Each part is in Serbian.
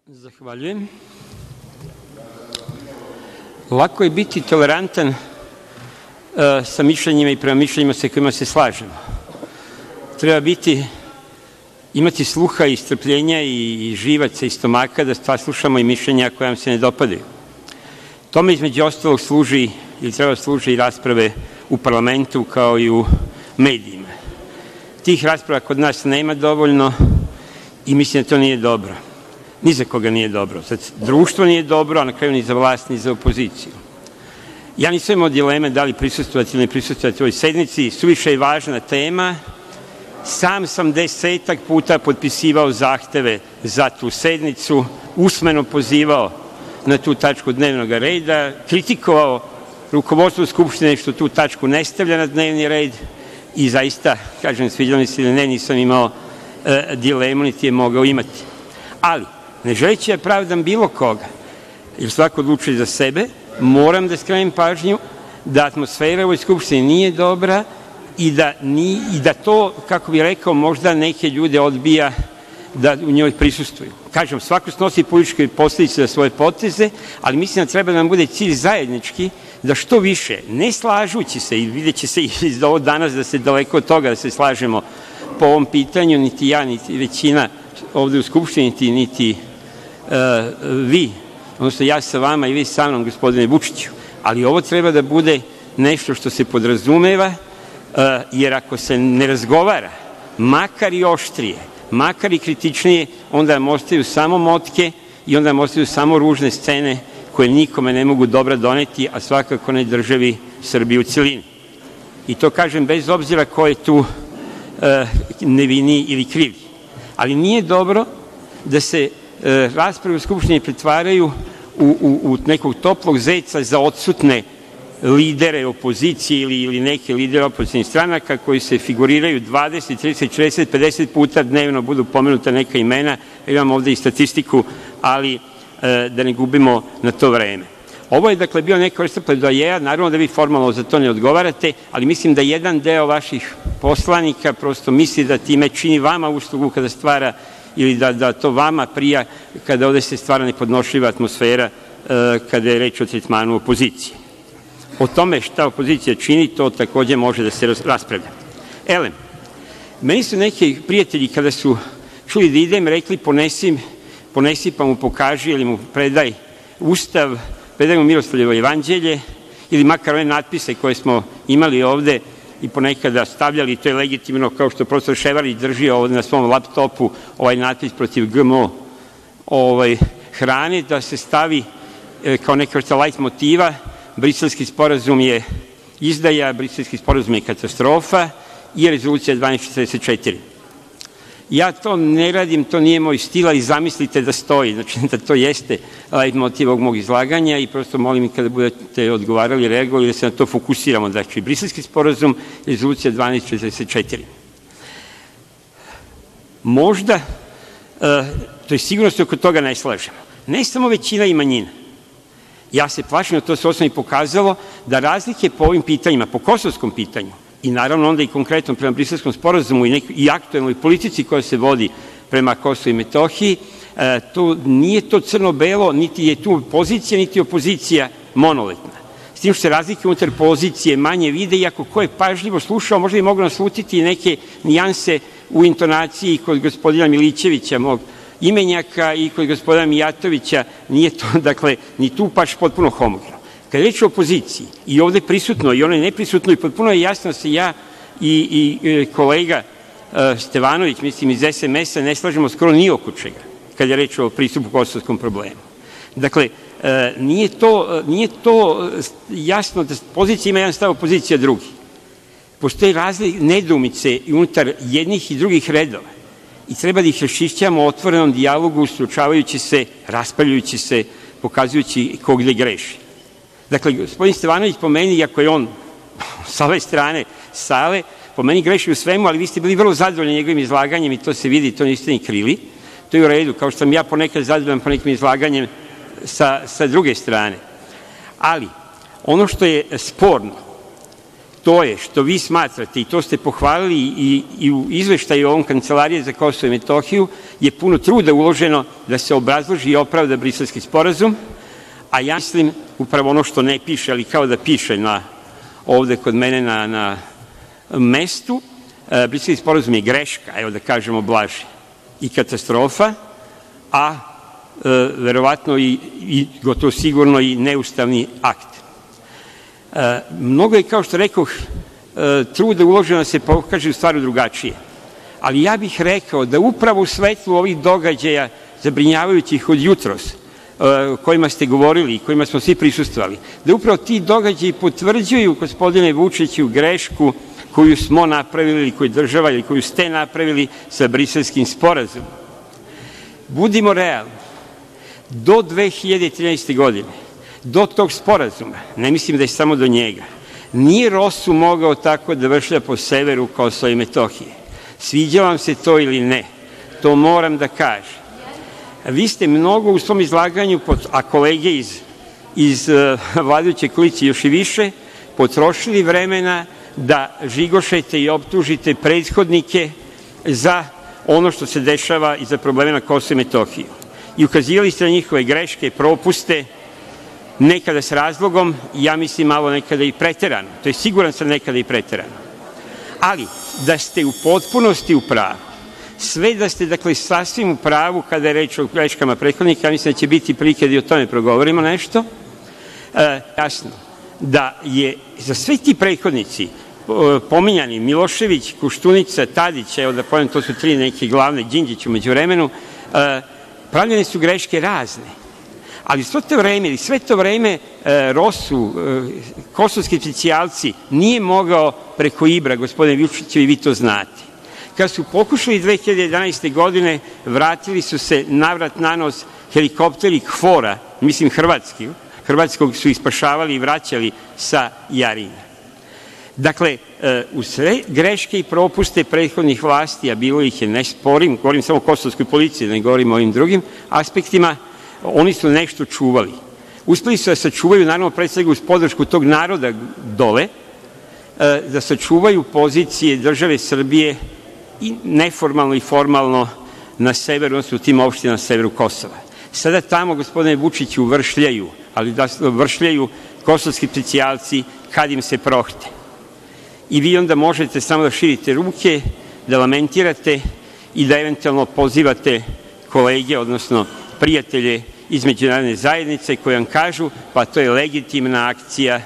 Zahvaljujem. Lako je biti tolerantan sa mišljenjima i prema mišljenjima sa kojima se slažemo. Treba imati sluha i strpljenja i živaca i stomaka da saslušamo i mišljenja koja nam se ne dopadaju. Tome između ostalog služi ili treba služi i rasprave u parlamentu kao i u medijima. Tih rasprava kod nas nema dovoljno i mislim da to nije dobro. Ni za koga nije dobro. Društvo nije dobro, a na kraju ni za vlast, ni za opoziciju. Ja nisam imao dileme da li prisustvovati ili ne prisustvovati ovoj sednici. Suviše je važna tema. Sam sam 10 puta potpisivao zahteve za tu sednicu, usmeno pozivao na tu tačku dnevnog reda, kritikovao rukovodstvo Skupštine što tu tačku ne stavlja na dnevni red i zaista, kažem, sviđalo mi se ili ne, nisam imao dilemu, niti je mogao imati. Ali, ne želeći da pravdam bilo koga, jer svako odlučuje za sebe, moram da skrenem pažnju da atmosfera u ovoj Skupštini nije dobra i da to, kako bih rekao, možda neke ljude odbija da u njoj prisustvuju. Kažem, svako snosi političke posledice za svoje poteze, ali mislim da treba da nam bude cilj zajednički da što više, ne slažući se, i vidjet će se iz ovo danas da se daleko od toga da se slažemo po ovom pitanju, niti ja, niti većina ovde u Skupštini, niti vi, odnosno ja sa vama i vi sa mnom, gospodine Vučiću, ali ovo treba da bude nešto što se podrazumeva, jer ako se ne razgovara, makar i oštrije, makar i kritičnije, onda nam ostaju samo motke i onda nam ostaju samo ružne scene koje nikome ne mogu dobra doneti, a svakako ne državi Srbiji u celini. I to kažem bez obzira ko je tu neviniji ili krivi. Ali nije dobro da se rasprave u Skupštini pretvaraju u nekog toplog zeca za odsutne lidere opozicije ili neke lidere opozicionih stranaka koji se figuriraju 20, 30, 60, 50 puta dnevno, budu pomenuta neka imena, imam ovde i statistiku, ali da ne gubimo na to vreme. Ovo je, dakle, bio neka vrsta pledoajeja, naravno da vi formalno za to ne odgovarate, ali mislim da jedan deo vaših poslanika prosto misli da time čini vama uslugu kada stvara ili da to vama prija kada ovde se stvara nepodnošljiva atmosfera kada je reč o tretmanu opozicije. O tome šta opozicija čini, to takođe može da se raspravlja. Elem, meni su neki prijatelji kada su čuli da idem rekli ponesi pa mu pokaži ili mu predaj Ustav, predaj mu Miroslavljevo jevanđelje ili makar ove natpise koje smo imali ovde i ponekada stavljali, to je legitimno, kao što profesor Ševarlić drži ovde na svom laptopu ovaj natpis protiv GMO hrane, da se stavi kao neka vrsta lajt motiva, Briselski sporazum je izdaja, Briselski sporazum je katastrofa i rezolucija 1244. Ja to ne radim, to nije moj stil, ali zamislite da stoji, znači da to jeste lajt motiv ovog mog izlaganja i prosto molim i kada budete odgovarali, reagovali, da se na to fokusiramo. Znači, Briselski sporazum, rezolucija 1244. Možda, to je sigurno se oko toga ne slažemo. Ne samo većina i manjina. Ja se plašim, to se osnovno i pokazalo, da razlike po ovim pitanjima, po kosovskom pitanju, i naravno onda i konkretno prema Briselskom sporazumu i aktuelnoj politici koja se vodi prema Kosovu i Metohiji, nije to crno-belo, niti je tu pozicija, niti opozicija monolitna. S tim što se razlike unutar pozicije manje vide, iako ko je pažljivo slušao, možda i mogu naslutiti neke nijanse u intonaciji kod gospodina Milićevića, mog imenjaka, i kod gospodina Mijatovića, nije to, dakle, ni tu baš potpuno homogeno. Kada je reč o opoziciji, i ovde prisutno, i onoj neprisutnoj, potpuno je jasno da se ja i kolega Stevanović, mislim iz SMS-a, ne slažemo skoro ni oko čega, kada je reč o pristupu kosovskom problemu. Dakle, nije to jasno da pozicija ima jedan stav, opozicija drugi. Postoje razne nedoumice i unutar jednih i drugih redova i treba da ih raščišćavamo u otvorenom dijalogu, suočavajući se, raspravljajući se, pokazujući ko gde greši. Dakle, gospodin Stevanović po meni, iako je on sa ove strane sale, po meni greši u svemu, ali vi ste bili vrlo zadovoljni njegovim izlaganjem i to se vidi, to niste ni krili. To je u redu, kao što sam ja ponekad zadovoljan po nekim izlaganjem sa druge strane. Ali, ono što je sporno, to je što vi smatrate, i to ste pohvalili i u izveštaju ovom Kancelarije za Kosovo i Metohiju, je puno truda uloženo da se obrazloži i opravda Briselski sporazum, a ja mislim upravo ono što ne piše, ali kao da piše ovde kod mene na mestu, Briselski sporazum je greška, evo da kažemo blaže, i katastrofa, a verovatno i gotovo sigurno i neustavni akt. Mnogo je, kao što rekoh, truda uloženo da se pokaže u stvari drugačije, ali ja bih rekao da upravo u svetlu ovih događaja zabrinjavajućih od jutros, o kojima ste govorili i kojima smo svi prisustvovali, da upravo ti događaji potvrđuju, gospodine Vučiću, grešku koju smo napravili ili koju država ili koju ste napravili sa Briselskim sporazumom. Budimo realni, do 2013. godine, do tog sporazuma, ne mislim da je samo do njega, nije ROSU mogao tako da vršlja po severu Kosova i Metohije. Sviđa vam se to ili ne, to moram da kažem. Vi ste mnogo u svom izlaganju, a kolege iz vladajuće koalicije još i više, potrošili vremena da žigošete i optužite prethodnike za ono što se dešava i za probleme na Kosovu i Metohiji. I ukazivali ste na njihove greške, propuste, nekada s razlogom, ja mislim malo nekada i preterano. To je siguran sam nekada i preterano. Ali, da ste u potpunosti u pravu, sve da ste, dakle, sasvim u pravu kada je reč o greškama prethodnika, ja mislim da će biti prilike da i o tome progovorimo nešto, jasno, da je za sve ti prethodnici pominjani Milošević, Koštunica, Tadić, evo da pojem, to su tri neke glavne, Đinđić u međuvremenu, pravljene su greške razne, ali sve to vreme ROSU, kosovski specijalci, nije mogao preko Ibra, gospodine Vučiću, i vi to znate. Kad su pokušali 2011. godine, vratili su se navrat nanos helikopteri KFOR-a, mislim hrvatskog su ispašavali i vraćali sa Jarina. Dakle, uz sve greške i propuste prethodnih vlasti, a bilo ih je, ne sporim, govorim samo o kosovskoj policiji, ne govorim o ovim drugim aspektima, oni su nešto čuvali. Uspeli su da sačuvaju, naravno, pre svega uz podršku tog naroda dole, da sačuvaju pozicije države Srbije i neformalno i formalno na severu, odnosno u tim opštinama na severu Kosova. Sada tamo, gospodine Vučiću, vršljaju, ali da vršljaju kosovski specijalci kad im se prohte. I vi onda možete samo da širite ruke, da lamentirate i da eventualno pozivate kolege, odnosno prijatelje iz međunarodne zajednice koji vam kažu, pa to je legitimna akcija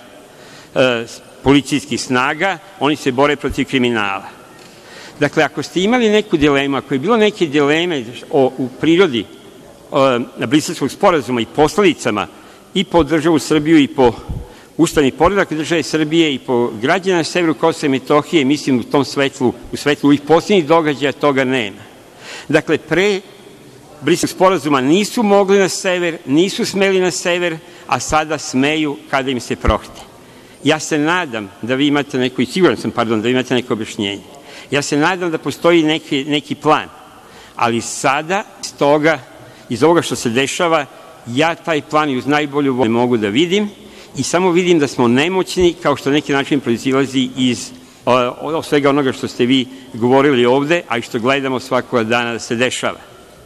policijskih snaga, oni se bore protiv kriminala. Dakle, ako ste imali neku dilemu, ako je bilo neke dileme u prirodi Briselskog sporazuma i posledicama i po državu Srbiju i po ustavni poredak države Srbije i po građana na severu Kosova i Metohije, mislim u svetlu ovih poslednjih događaja toga nema. Dakle, pre Briselskog sporazuma nisu mogli na sever, nisu smeli na sever, a sada smeju kada im se prohte. Ja se nadam da vi imate neko, i siguran sam, da vi imate neko objašnjenje. Ja se nadam da postoji neki plan, ali sada iz ovoga što se dešava, ja taj plan i uz najbolju volju ne mogu da vidim i samo vidim da smo nemoćni, kao što na neki način proizilazi iz svega onoga što ste vi govorili ovde, a i što gledamo svakoga dana da se dešava.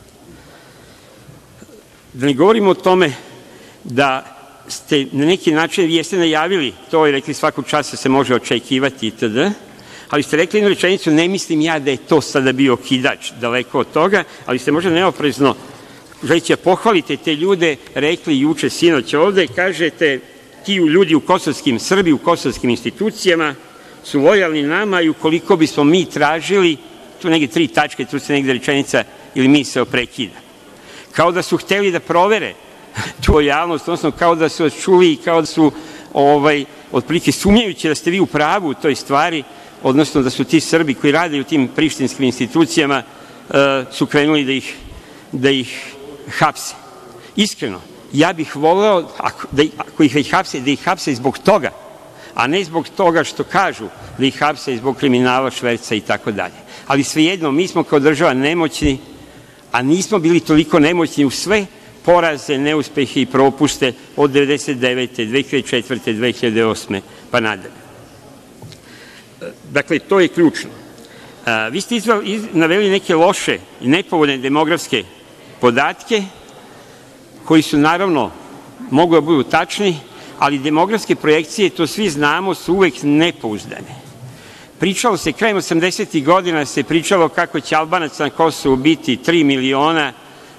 Da ne govorimo o tome da ste na neki način, vi jeste najavili to i rekli svakog časa se može očekivati itd., ali ste rekli jednu rečenicu, ne mislim ja da je to sada bio okidač, daleko od toga, ali ste možda neoprezno, želeći da pohvalite te ljude, rekli juče, sinoć ovde, kažete, ti ljudi u kosovskim, Srbi u kosovskim institucijama su lojalni nama i ukoliko bismo mi tražili, tu negde 3 tačke, tu se negde rečenica ili misao prekida. Kao da su hteli da provere tu lojalnost, odnosno kao da su vas čuli i kao da su otprilike sumnjajući da ste vi u pravu u toj stvari, odnosno da su ti Srbi koji rade u tim prištinskim institucijama su krenuli da ih hapse. Iskreno, ja bih voleo, ako ih već hapse, da ih hapse zbog toga, a ne zbog toga što kažu da ih hapse zbog kriminala, šverca i tako dalje. Ali svejedno, mi smo kao država nemoćni, a nismo bili toliko nemoćni u sve poraze, neuspehe i propuste od 1999., 2004., 2008. pa nadalje. Dakle, to je ključno. Vi ste naveli neke loše i nepovoljne demografske podatke koji su, naravno, mogu da budu tačni, ali demografske projekcije, to svi znamo, su uvek nepouzdane. Pričalo se, krajem 80-ih godina se pričalo kako će Albanaca na Kosovu biti 3 miliona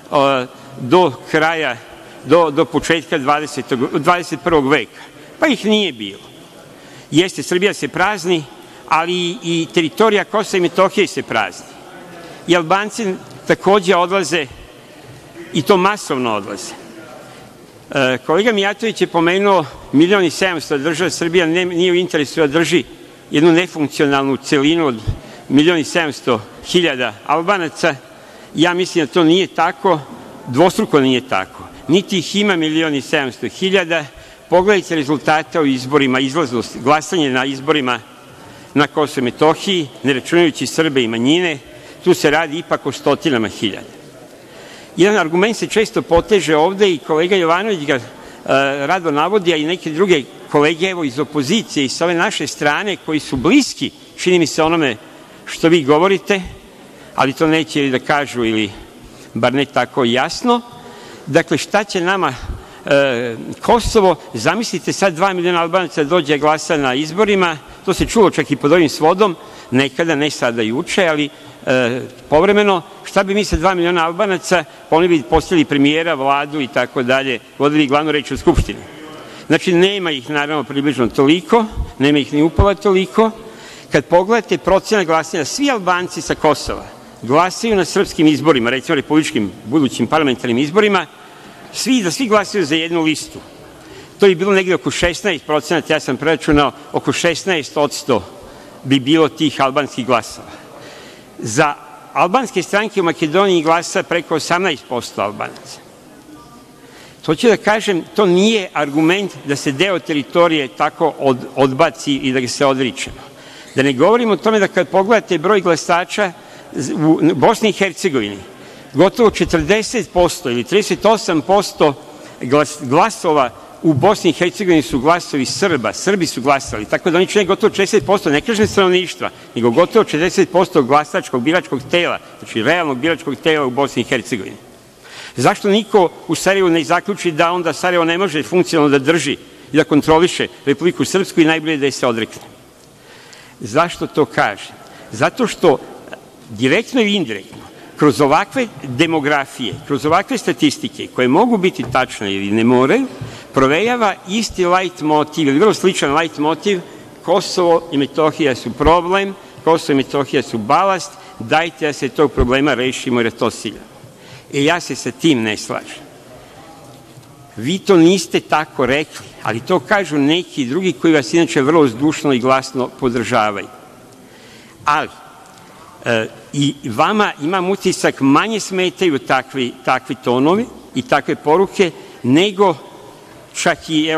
do početka 21. veka. Pa ih nije bilo. Jeste, Srbija se prazni, ali i teritorija Kosova i Metohije se prazni. I Albanci takođe odlaze, i to masovno odlaze. Kolega Mijatović je pomenuo 1.700.000 da država Srbija nije u interesu da drži jednu nefunkcionalnu celinu od 1.700.000 Albanaca. Ja mislim da to nije tako, dvostruko nije tako. Niti ih ima 1.700.000. Pogledajte rezultate o izborima, izlaznost, glasanje na izborima na Kosovu i Metohiji, ne računajući Srbe i manjine, tu se radi ipak o stotinama hiljada. Jedan argument se često poteže ovde i kolega Jovanović ga rado navodi, a i neke druge kolege, evo, iz opozicije i sa ove naše strane, koji su bliski, čini mi se, onome što vi govorite, ali to neće da kažu ili bar ne tako jasno. Dakle, šta će nama Kosovo? Zamislite sad 2 miliona Albanaca dođe glasa na izborima, to se čulo čak i pod ovim svodom, nekada, ne sada juče, ali povremeno, šta bi mi sa 2 miliona Albanaca, oni bi postavili premijera, vladu i tako dalje, vodili glavnu reč u Skupštini. Znači, nema ih naravno približno toliko, nema ih ni upola toliko. Kad pogledate procenat glasanja, svi Albanci sa Kosova glasaju na srpskim izborima, recimo republičkim budućim parlamentarnim izborima, svi glasaju za jednu listu. To je bilo negde oko 16%, ja sam preračunao, oko 16% bi bilo tih albanskih glasova. Za albanske stranke u Makedoniji glasa preko 18% Albanaca. To ću da kažem, to nije argument da se deo teritorije tako odbaci i da ga se odričemo. Da ne govorimo o tome da kad pogledate broj glasača u Bosni i Hercegovini, gotovo 40% ili 38% glasova u Bosni i Hercegovini su glasovi Srba, Srbi su glasali, tako da oni čine gotovo 40%, ne kažem stanovništva, nego gotovo 40% glasačkog biračkog tela, znači realnog biračkog tela u Bosni i Hercegovini. Zašto niko u Sarajevu ne zaključi da onda Sarajevo ne može funkcionalno da drži i da kontroliše Republiku Srpsku i najbolje da je se odrekne? Zašto to kažem? Zato što direktno ili indirektno, kroz ovakve demografije, kroz ovakve statistike, koje mogu biti tačne ili ne moraju, provejava isti lajt motiv ili vrlo sličan lajt motiv: Kosovo i Metohija su problem, Kosovo i Metohija su balast, dajte da se tog problema rešimo jer je to ciljano. Ja se sa tim ne slažem. Vi to niste tako rekli, ali to kažu neki drugi koji vas inače vrlo zdušno i glasno podržavaju. Ali, i vama, imam utisak, manje smetaju takvi tonovi i takve poruke nego čak i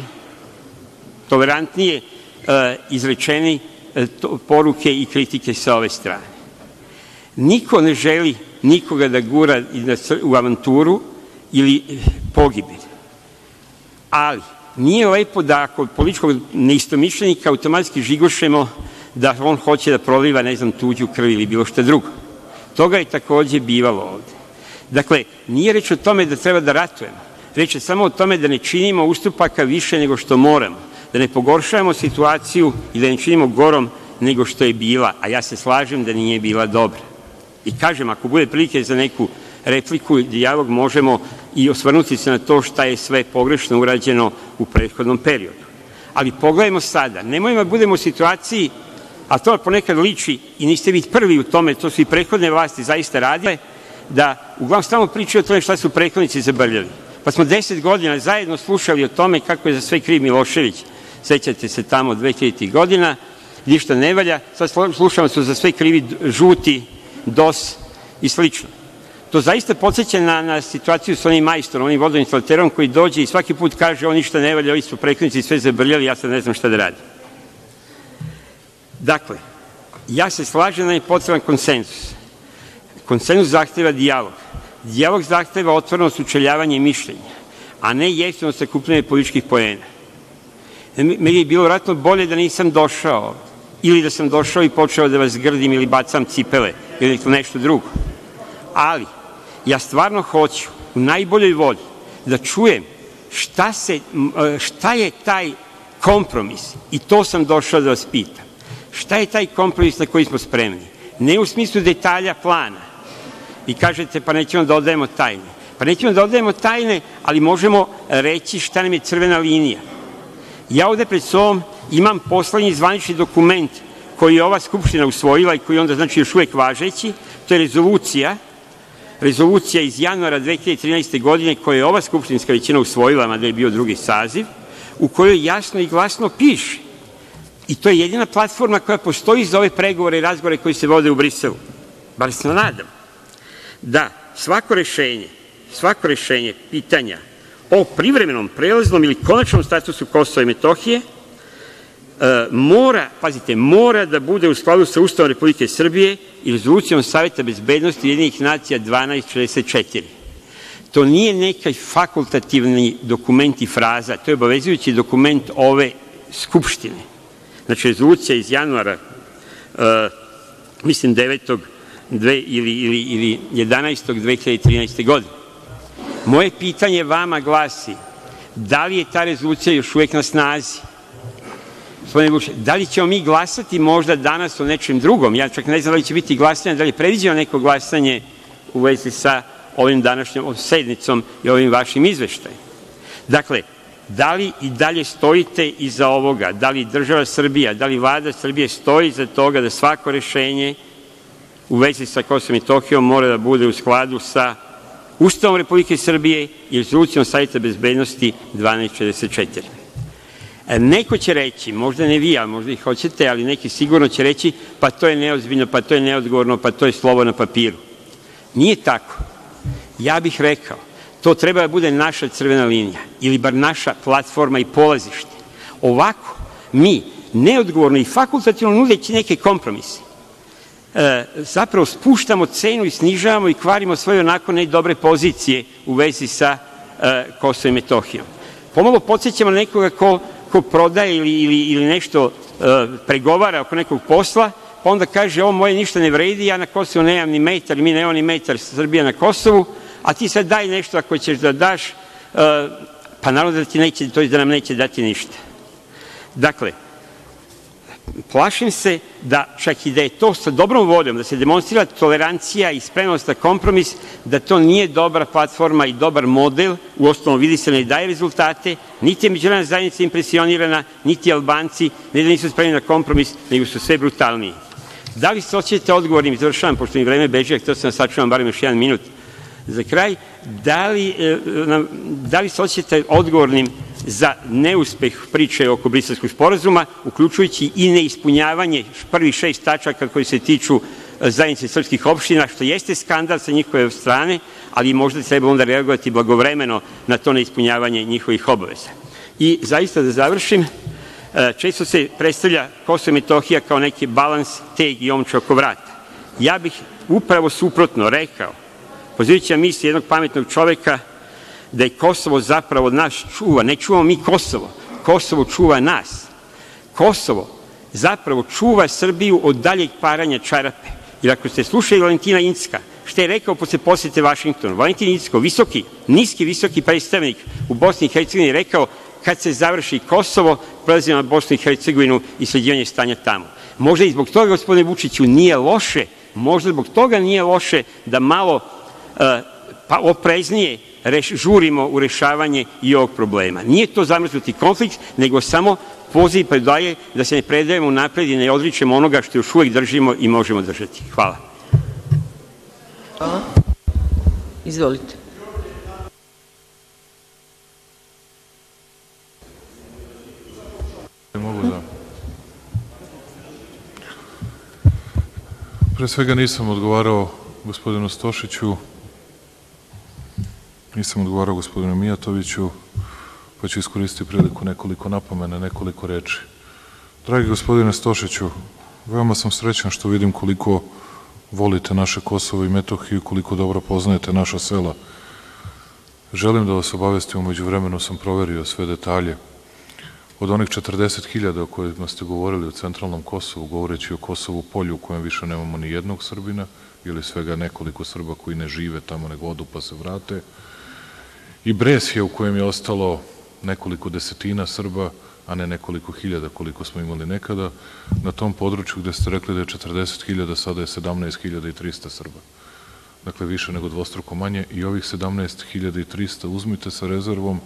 izrečeni poruke i kritike sa ove strane. Niko ne želi nikoga da gura u avanturu ili pogibelj. Ali, nije lepo da kod političkog neistomišljenika automatski žigošemo da on hoće da proliva, ne znam, tuđu krv ili bilo šta drugo. Toga je takođe bivalo ovde. Dakle, nije reč o tome da treba da ratujemo. Reč je samo o tome da ne činimo ustupaka više nego što moramo, da ne pogoršavamo situaciju i da ne činimo gorom nego što je bila, a ja se slažem da nije bila dobra. I kažem, ako bude prilike za neku repliku i dijalog, možemo i osvrnuti se na to šta je sve pogrešno urađeno u prethodnom periodu. Ali pogledajmo sada, nemojmo da budemo u situaciji, a to ponekad liči, i niste vi prvi u tome, to su i prethodne vlasti zaista radile, da uglavnom stalno pričaju o tome šta su prethodnici zabrljali. Pa smo 10 godina zajedno slušali o tome kako je za sve kriv Milošević, sećate se tamo 2000. godina, ništa ne valja, sad slušamo su za sve krivi žuti, DOS i slično. To zaista podseća na situaciju sa onim majstorom, onim vodoinstalaterom koji dođe i svaki put kaže on ništa ne valja, ovi su prethodnici sve zabrljali, ja sad ne znam šta da radim. Dakle, ja se slažem da je potreban konsenzus. Konsenzus zahteva dijalog. Dijalog zahteva otvoreno sučeljavanje mišljenja, a ne jeftino sakupljanje političkih poena. Meni je bilo vratno bolje da nisam došao, ili da sam došao i počeo da vas grdim ili bacam cipele ili nešto drugo. Ali, ja stvarno hoću u najboljoj volji da čujem šta je taj kompromis, i to sam došao da vas pitam. Šta je taj kompromis na koji smo spremni? Ne u smislu detalja plana. I kažete, pa nećemo da odajemo tajne. Pa nećemo da odajemo tajne, ali možemo reći šta nam je crvena linija. Ja ovde pred sobom imam poslednji zvanični dokument koji je ova Skupština usvojila i koji je onda znači još uvek važeći, to je rezolucija iz januara 2013. godine koju je ova skupštinska većina usvojila, mada je bio drugi saziv, u kojoj jasno i glasno piše, i to je jedina platforma koja postoji za ove pregovore i razgovore koji se vode u Briselu, bar se nadam, da svako rešenje pitanja o privremenom, prelaznom ili konačnom statusu Kosova i Metohije mora da bude u skladu sa Ustavom Republike Srbije i rezolucijom Saveta bezbednosti Ujedinjenih nacija 1244. To nije neki fakultativni dokument i fraza, to je obavezujući dokument ove Skupštine. Znači, rezolucija iz januara, mislim 9. ili 11. 2013. godine. Moje pitanje vama glasi, da li je ta rezolucija još uvek na snazi? Gospodine Vuče, da li ćemo mi glasati možda danas o nečem drugom? Ja čak ne znam da li će biti glasanje, da li je predviđeno neko glasanje u vezi sa ovim današnjom sednicom i ovim vašim izveštajem. Dakle, da li i dalje stojite iza ovoga? Da li država Srbija, da li Vlada Srbije stoji iza toga da svako rešenje u vezi sa Kosovom i Metohijom mora da bude u skladu sa Ustavom Republike Srbije i rezolucijom Saveta bezbednosti 1244? Neko će reći, možda ne vi, a možda i hoćete, ali neki sigurno će reći, pa to je neozbiljno, pa to je neodgovorno, pa to je slovo na papiru. Nije tako. Ja bih rekao, to treba da bude naša crvena linija ili bar naša platforma i polazište. Ovako, mi neodgovorno i fakultativno nudeći neke kompromise, zapravo spuštamo cenu i snižavamo i kvarimo svoje onako ne dobre pozicije u vezi sa Kosovom i Metohijom. Pomalo podsećamo nekoga ko prodaje ili nešto pregovara oko nekog posla, pa onda kaže ovo moje ništa ne vredi, ja na Kosovu nemam ni metar, mi nemamo ni metar Srbija na Kosovu, a ti sad daj nešto ako ćeš da daš, pa naravno da ti neće, to je da nam neće dati ništa. Dakle, plašim se da čak i da je to sa dobrom voljom, da se demonstrira tolerancija i spremnost na kompromis, da to nije dobra platforma i dobar model, uostalom vidi se ne daje rezultate, niti je međunarodna zajednica impresionirana, niti Albanci, ne da nisu spremni na kompromis, nego su sve brutalniji. Da li se osjećate odgovornim, završavam, pošto mi vreme beži, a htio sam da sačuvam barem još 1 minut za kraj, da li se osjećate odgovornim za neuspeh priče oko Briselskog sporazuma, uključujući i neispunjavanje prvih 6 tačaka koji se tiču zajednice srpskih opština, što jeste skandal sa njihove strane, ali možda treba onda reagovati blagovremeno na to neispunjavanje njihovih obaveza. I zaista da završim, često se predstavlja Kosovo i Metohija kao neki balans, teg i omča oko vrata. Ja bih upravo suprotno rekao, pozivajući na misli jednog pametnog čoveka, da je Kosovo zapravo od nas čuva, ne čuvamo mi Kosovo, Kosovo čuva nas. Kosovo zapravo čuva Srbiju od daljeg paranja čarape. Jer ako ste slušali Valentina Incka, što je rekao posle posete Vašingtonu, Valentin Incko, visoki predstavnik u Bosni i Hercegovini, je rekao kad se završi Kosovo, prelazimo na Bosnu i Hercegovinu i sređivanje stanja tamo. Možda i zbog toga, gospodine Vučiću, nije loše, možda zbog toga nije loše da malo opreznije žurimo u rešavanje i ovog problema. Nije to zamrznuti konflikt, nego samo poziv predaje da se ne predajemo unapred i ne odričemo onoga što još uvek držimo i možemo držati. Hvala. Hvala. Izvolite. Mogu da... Pre svega nisam odgovarao gospodinu Stošiću, nisam odgovarao gospodinu Mijatoviću, pa ću iskoristiti priliku nekoliko napomena, nekoliko reči. Dragi gospodine Stošiću, veoma sam srećan što vidim koliko volite naše Kosovo i Metohiju, koliko dobro poznajete naša sela. Želim da vas obavestim, umeđu vremenu sam proverio sve detalje. od onih 40.000 o kojima ste govorili u centralnom Kosovu, govoreći o Kosovu polju u kojem više nemamo ni jednog Srbina, ili svega nekoliko Srba koji ne žive tamo nego odu pa se vrate, i Bresje u kojem je ostalo nekoliko desetina Srba, a ne nekoliko hiljada koliko smo imali nekada, na tom području gde ste rekli da je 40.000, sada je 17.300 Srba. Dakle, više nego dvostruko manje, i ovih 17.300 uzmite sa rezervom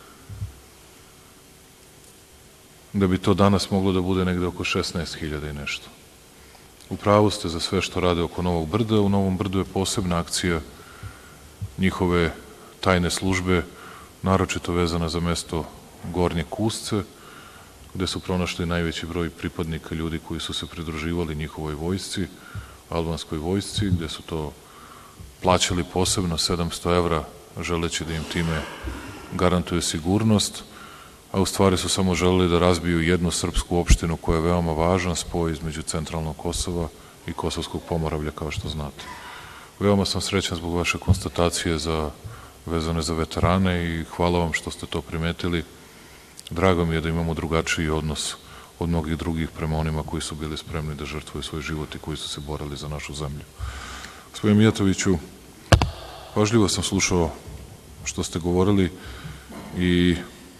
da bi to danas moglo da bude negde oko 16.000 i nešto. U pravu ste za sve što rade oko Novog Brda. U Novom Brdu je posebna akcija njihove tajne službe, naročito vezana za mesto Gornje Kusce, gde su pronašli najveći broj pripadnika ljudi koji su se pridruživali njihovoj vojsci, albanskoj vojsci, gde su to plaćali posebno 700 evra, želeći da im time garantuju sigurnost, a u stvari su samo želeli da razbiju jednu srpsku opštinu koja je veoma važan spoj između centralnog Kosova i Kosovskog Pomoravlja, kao što znate. Veoma sam srećan zbog vaše konstatacije vezane za veterane i hvala vam što ste to primetili. Drago mi je da imamo drugačiji odnos od mnogih drugih prema onima koji su bili spremni da žrtvuju svoj život i koji su se borili za našu zemlju. Gospodine Mijatoviću, pažljivo sam slušao što ste govorili i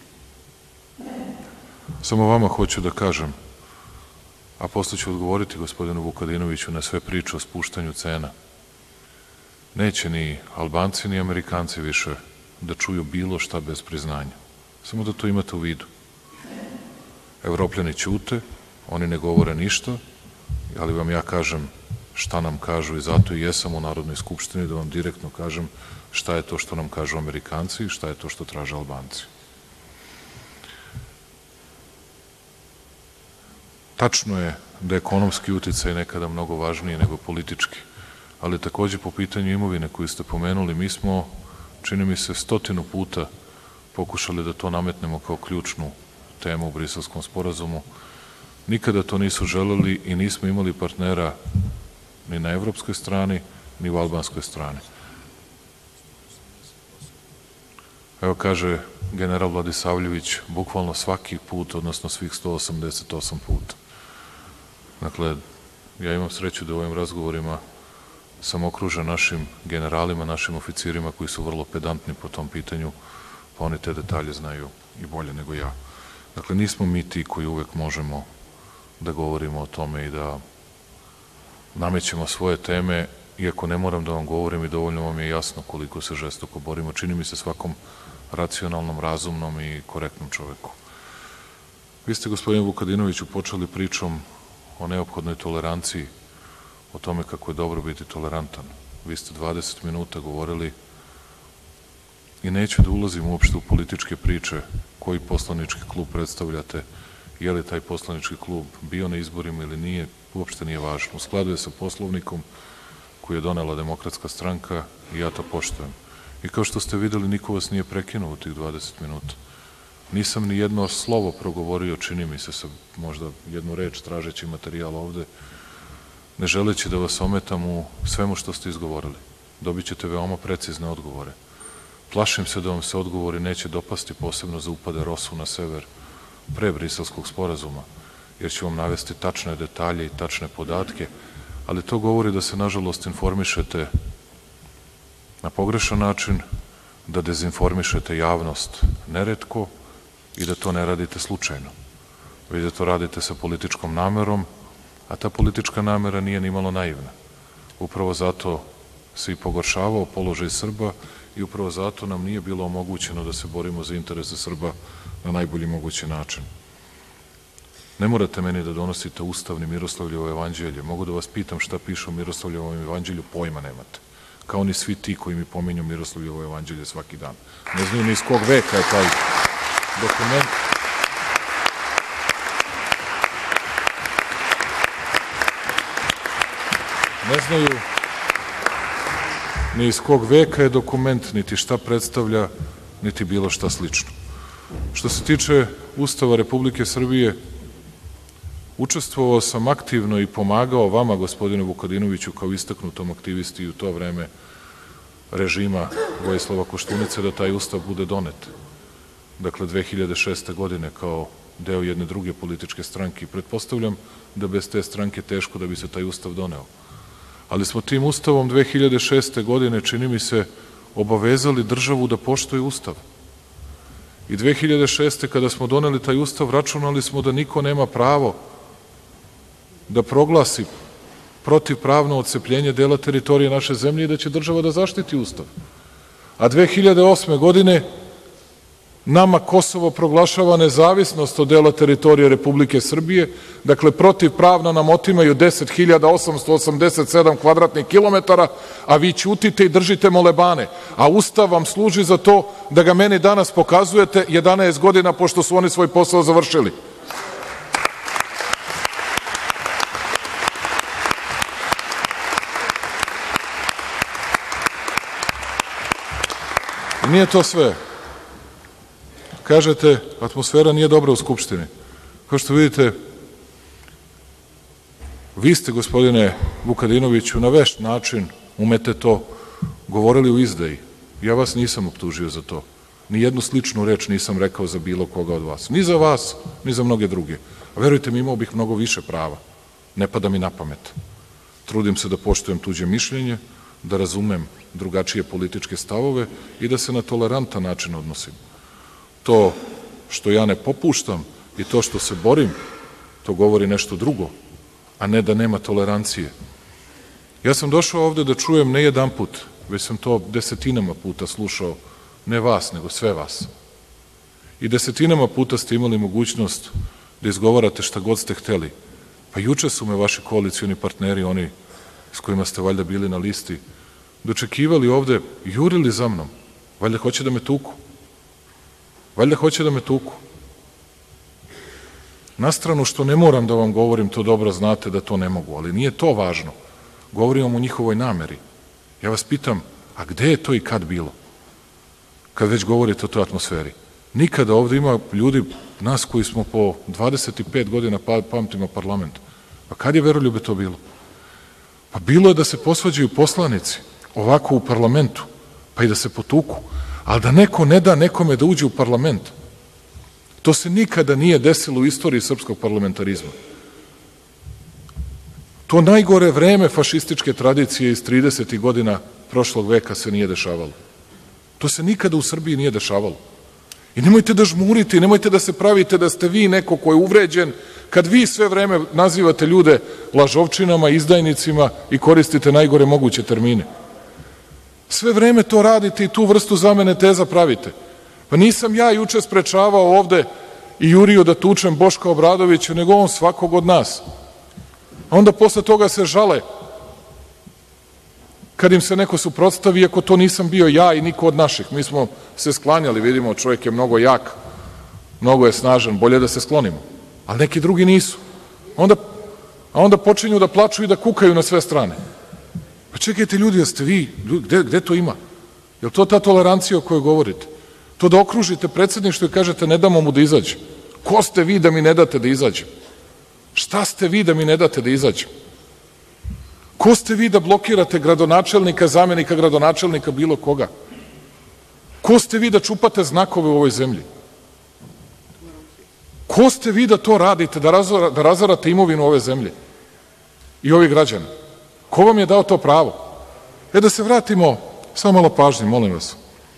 samo vama hoću da kažem, a posle ću odgovoriti gospodinu Vukadinoviću na sve priče o spuštanju cena. Neće ni Albanci ni Amerikanci više da čuju bilo šta bez priznanja. Samo da to imate u vidu. Evropljani ćute, oni ne govore ništa, ali vam ja kažem šta nam kažu i zato i jesam u Narodnoj skupštini da vam direktno kažem šta je to što nam kažu Amerikanci i šta je to što traže Albanci. Tačno je da je ekonomski uticaj nekada mnogo važniji nego politički, ali takođe po pitanju imovine koju ste pomenuli, mi smo, čini mi se, 100 puta pokušali da to nametnemo kao ključnu temu u Briselskom sporazumu. Nikada to nisu želeli i nismo imali partnera ni na evropskoj strani, ni u albanskoj strani. Evo kaže general Vladisavljević, bukvalno svaki put, odnosno svih 188 puta. Dakle, ja imam sreću da u ovim razgovorima sam okružen našim generalima, našim oficirima koji su vrlo pedantni po tom pitanju, pa oni te detalje znaju i bolje nego ja. Dakle, nismo mi ti koji uvek možemo da govorimo o tome i da namećemo svoje teme, iako ne moram da vam govorim i dovoljno vam je jasno koliko se žestoko borimo. Čini mi se svakom racionalnom, razumnom i korektnom čoveku. Vi ste, gospodine Vukadinoviću, počeli pričom o neophodnoj toleranciji, o tome kako je dobro biti tolerantan. Vi ste 20 minuta govorili i neću da ulazim uopšte u političke priče koji poslanički klub predstavljate, je li taj poslanički klub bio na izborima ili nije, uopšte nije važno. U skladu je sa Poslovnikom koji je donela Demokratska stranka i ja to poštujem. I kao što ste videli, niko vas nije prekinuo u tih 20 minuta. Nisam ni jedno slovo progovorio, čini mi se, možda jednu reč tražeći materijal ovde, ne želeći da vas ometam u svemu što ste izgovorili. Dobit ćete veoma precizne odgovore. Plašim se da vam se odgovori neće dopasti, posebno za upade Rosu na sever pre Briselskog sporazuma, jer ću vam navesti tačne detalje i tačne podatke, ali to govori da se, nažalost, informišete na pogrešan način, da dezinformišete javnost neretko i da to ne radite slučajno. Vi da to radite sa političkom namerom, a ta politička namera nije ni malo naivna. Upravo zato se i pogoršavao položaj Srba i upravo zato nam nije bilo omogućeno da se borimo za interese Srba na najbolji mogući način. Ne morate meni da donosite ustavni Miroslavljevo evanđelje. Mogu da vas pitam šta piše u Miroslavljevom evanđelju, pojma nemate. Kao ni svi ti koji mi pominju Miroslavljevo evanđelje svaki dan. Ne znaju ni iz kog veka je taj dokument. Ne znaju ni iz kog veka je dokument, niti šta predstavlja, niti bilo šta slično. Što se tiče Ustava Republike Srbije, učestvovao sam aktivno i pomagao vama, gospodine Vukadinoviću, kao istaknutom aktivisti u to vreme režima Vojislava Koštunice, da taj Ustav bude donet. Dakle, 2006. godine kao deo jedne druge političke stranke i pretpostavljam da bez te stranke teško da bi se taj ustav doneo. Ali smo tim ustavom 2006. godine, čini mi se, obavezali državu da poštuje ustav. I 2006. kada smo doneli taj ustav, računali smo da niko nema pravo da proglasi protivpravno odcepljenje dela teritorije naše zemlje i da će država da zaštiti ustav. A 2008. godine nama Kosovo proglašava nezavisnost od dela teritorije Republike Srbije, dakle protivpravno nam otimaju 10.887 kvadratnih kilometara, a vi ćutite i držite molebane, a Ustav vam služi za to da ga meni danas pokazujete 11 godina pošto su oni svoj posao završili. I nije to sve. Kažete, atmosfera nije dobra u Skupštini. Kao što vidite, vi ste, gospodine Vukadinoviću, na vešt način, umete to, govorili u izdaji. Ja vas nisam optužio za to. Ni jednu sličnu reč nisam rekao za bilo koga od vas. Ni za vas, ni za mnoge druge. A verujte mi, imao bih mnogo više prava. Ne pada mi na pamet. Trudim se da poštujem tuđe mišljenje, da razumem drugačije političke stavove i da se na tolerantan način odnosim. To što ja ne popuštam i to što se borim, to govori nešto drugo, a ne da nema tolerancije. Ja sam došao ovde da čujem ne jedan put, već sam to desetinama puta slušao, ne vas, nego sve vas. I desetinama puta ste imali mogućnost da izgovarate šta god ste hteli. Pa juče su me vaši koalicioni partneri, oni s kojima ste valjda bili na listi, dočekivali ovde, jurili za mnom. Valjda hoće da me tuku. Valjda hoće da me tuku. Na stranu što ne moram da vam govorim, to dobro znate da to ne mogu, ali nije to važno. Govorim vam o njihovoj nameri. Ja vas pitam, a gde je to i kad bilo? Kad već govorite o toj atmosferi. Nikada ovde ima ljudi, nas koji smo po 25 godina pamtimo parlament. Pa kad je, Veroljube, to bilo? Pa bilo je da se posvađaju poslanici ovako u parlamentu, pa i da se potuku, ali da neko ne da nekome da uđe u parlament. To se nikada nije desilo u istoriji srpskog parlamentarizma. To najgore vreme fašističke tradicije iz 30. godina prošlog veka se nije dešavalo. To se nikada u Srbiji nije dešavalo. I nemojte da žmurite, nemojte da se pravite da ste vi neko ko je uvređen, kad vi sve vreme nazivate ljude lažovčinama, izdajnicima i koristite najgore moguće termine. Sve vreme to radite i tu vrstu zamene teza pravite. Pa nisam ja juče sprečavao ovde i jurio da tučem Boška Obradovića, nego on svakog od nas. A onda posle toga se žale kad im se neko suprotstavi, iako to nisam bio ja i niko od naših. Mi smo se sklanjali, vidimo, čovjek je mnogo jak, mnogo je snažan, bolje da se sklonimo. Ali neki drugi nisu. A onda počinju da plaču i da kukaju na sve strane. Pa čekajte ljudi, jeste vi, gde to ima? Je li to ta tolerancija o kojoj govorite? To da okružite predsjedništvo i kažete ne damo mu da izađe. Ko ste vi da mi ne date da izađe? Šta ste vi da mi ne date da izađe? Ko ste vi da blokirate gradonačelnika, zamenika gradonačelnika, bilo koga? Ko ste vi da čupate znakove u ovoj zemlji? Ko ste vi da to radite, da razarate imovinu ove zemlje i ovih građana? Ko vam je dao to pravo? Da se vratimo, samo malo pažnje, molim vas.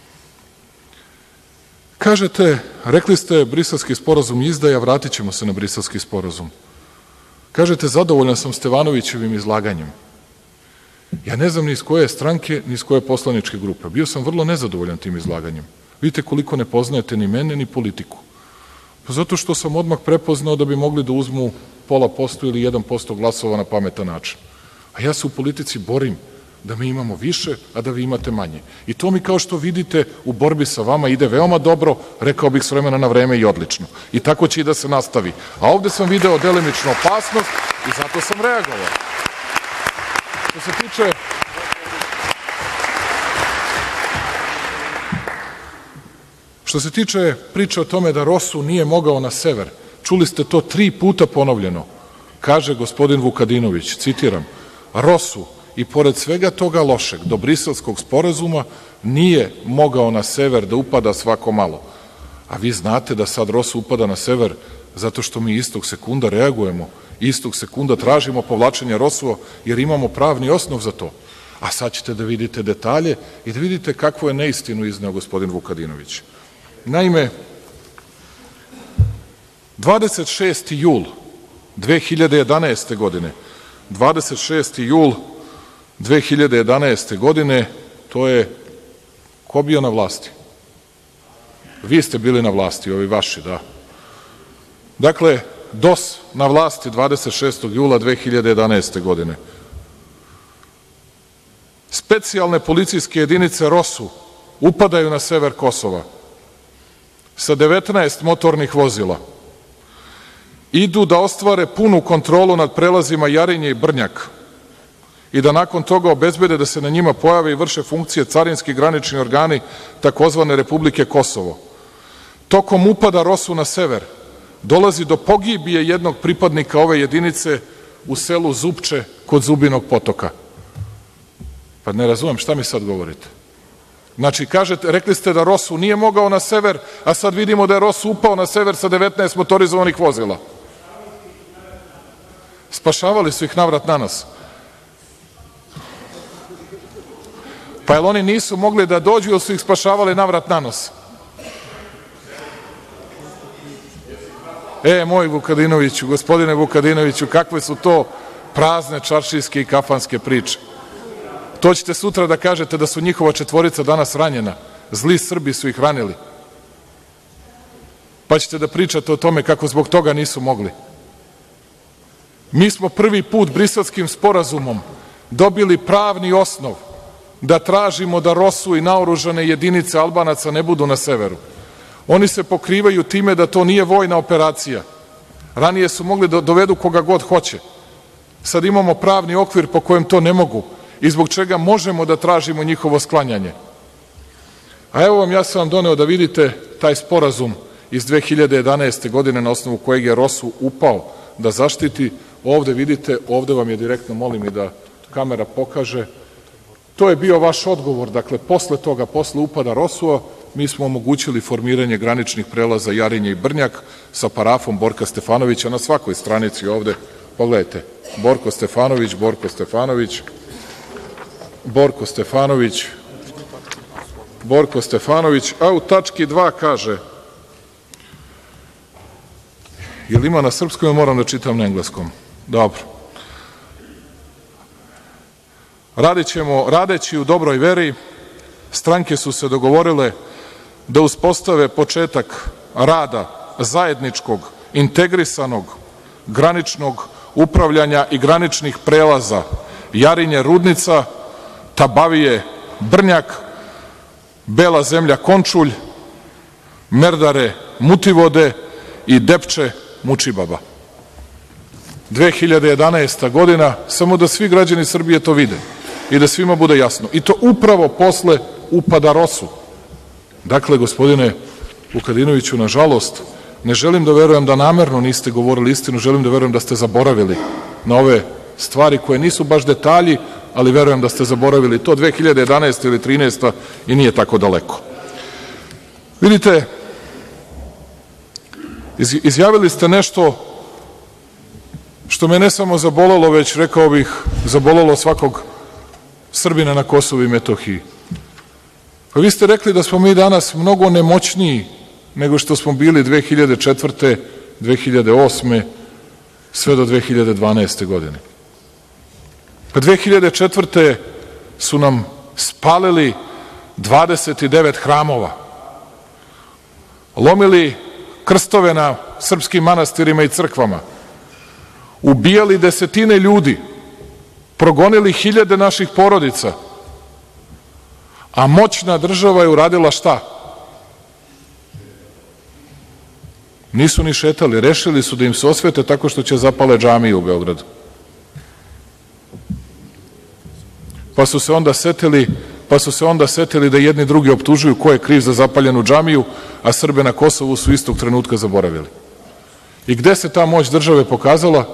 Kažete, rekli ste Briselski sporazum izdaja, vratit ćemo se na Briselski sporazum. Kažete, zadovoljan sam Stevanovićevim izlaganjem. Ja ne znam ni iz koje stranke, ni iz koje poslaničke grupe. Bio sam vrlo nezadovoljan tim izlaganjem. Vidite koliko ne poznajete ni mene, ni politiku. Pa zato što sam odmah prepoznao da bi mogli da uzmu 0,5% ili 1% glasova na pametan način. A ja se u politici borim da mi imamo više, a da vi imate manje. I to mi, kao što vidite, u borbi sa vama ide veoma dobro, rekao bih s vremena na vreme i odlično. I tako će i da se nastavi. A ovde sam video delimičnu opasnost i zato sam reagovao. Što se tiče priče o tome da Rosu nije mogao na sever, čuli ste to 3 puta ponovljeno. Kaže gospodin Vukadinović, citiram, Rosu i pored svega toga lošeg do Briselskog sporazuma nije mogao na sever da upada svako malo. A vi znate da sad Rosu upada na sever Zato što mi istog sekunda reagujemo, istog sekunda tražimo povlačenje ROSU-a, jer imamo pravni osnov za to. A sad ćete da vidite detalje i da vidite kakvu je neistinu izneo gospodin Vukadinović. Naime, 26. jul 2011. godine, 26. jul 2011. godine, to je, ko bio na vlasti? Vi ste bili na vlasti, ovi vaši, da. Dakle, DOS na vlasti 26. jula 2011. godine. Specijalne policijske jedinice ROSU upadaju na sever Kosova sa 19 motornih vozila. Idu da ostvare punu kontrolu nad prelazima Jarinje i Brnjak i da nakon toga obezbede da se na njima pojave i vrše funkcije carinski granični organi takozvane Republike Kosovo. Tokom upada ROSU na sever dolazi do pogibije jednog pripadnika ove jedinice u selu Zupče kod Zubinog potoka. Pa ne razumem, šta mi sad govorite? Znači, kažete, rekli ste da ROSU nije mogao na sever, a sad vidimo da je ROSU upao na sever sa 19 motorizovanih vozila. Spašavali su ih navrat na nos. Pa jel oni nisu mogli da dođu ili su ih spašavali navrat na nos? Moj Vukadinoviću, gospodine Vukadinoviću, kakve su to prazne čaršijske i kafanske priče. To ćete sutra da kažete da su njihova četvorica danas ranjena. Zli Srbi su ih ranili. Pa ćete da pričate o tome kako zbog toga nisu mogli. Mi smo prvi put Briselskim sporazumom dobili pravni osnov da tražimo da ROSU i naoružane jedinice Albanaca ne budu na severu. Oni se pokrivaju time da to nije vojna operacija. Ranije su mogli da dovedu koga god hoće. Sad imamo pravni okvir po kojem to ne mogu i zbog čega možemo da tražimo njihovo sklanjanje. A evo vam, ja sam vam doneo da vidite taj sporazum iz 2011. godine na osnovu kojeg je ROSU upao da zaštiti. Ovde vidite, ovde vam je direktno, molim i da kamera pokaže. To je bio vaš odgovor. Dakle, posle toga, posle upada ROSU-a, mi smo omogućili formiranje graničnih prelaza Jarinje i Brnjak sa parafom Borka Stefanovića na svakoj stranici ovde. Pogledajte, Borko Stefanović, Borko Stefanović, Borko Stefanović, Borko Stefanović, a u tački 2 kaže, jel ima na srpskom, moram da čitam na engleskom. Dobro. Radeći u dobroj veri, stranke su se dogovorile da uspostave početak rada zajedničkog, integrisanog, graničnog upravljanja i graničnih prelaza Jarinje, Rudnica, Tabavije, Brnjak, Bela zemlja, Končulj, Merdare, Mutivode i Depče, Mučibaba. 2011. godina, samo da svi građani Srbije to vide i da svima bude jasno. I to upravo posle upada ROSU. Dakle, gospodine Vukadinoviću, nažalost, ne želim da verujem da namerno niste govorili istinu, želim da verujem da ste zaboravili na ove stvari koje nisu baš detalji, ali verujem da ste zaboravili to 2011. ili 2013. i nije tako daleko. Vidite, izjavili ste nešto što me ne samo zabolelo, već, rekao bih, zabolelo svakog Srbina na Kosovu i Metohiji. Pa vi ste rekli da smo mi danas mnogo nemoćniji nego što smo bili 2004., 2008. sve do 2012. godine. Pa 2004. su nam spalili 29 hramova, lomili krstove na srpskim manastirima i crkvama, ubijali desetine ljudi, progonili hiljade naših porodica, a moćna država je uradila šta? Nisu ni šetali, rešili su da im se osvete tako što će zapale džamije u Beogradu. Pa su se onda setili da jedni drugi optužuju ko je kriv za zapaljenu džamiju, a Srbe na Kosovu su istog trenutka zaboravili. I gde se ta moć države pokazala?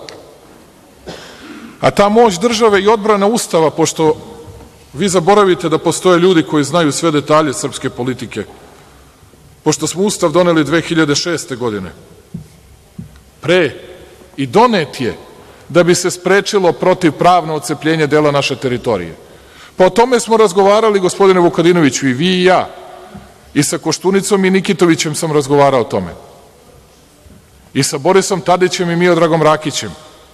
A ta moć države i odbrana Ustava, pošto vi zaboravite da postoje ljudi koji znaju sve detalje srpske politike, pošto smo Ustav doneli 2006. godine, pre i donet je da bi se sprečilo protivpravno otcepljenje dela naše teritorije. Pa o tome smo razgovarali, gospodine Vukadinoviću, i vi i ja. I sa Koštunicom i Nikitovićem sam razgovarao o tome. I sa Borisom Tadićem i Miodragom Rakićem.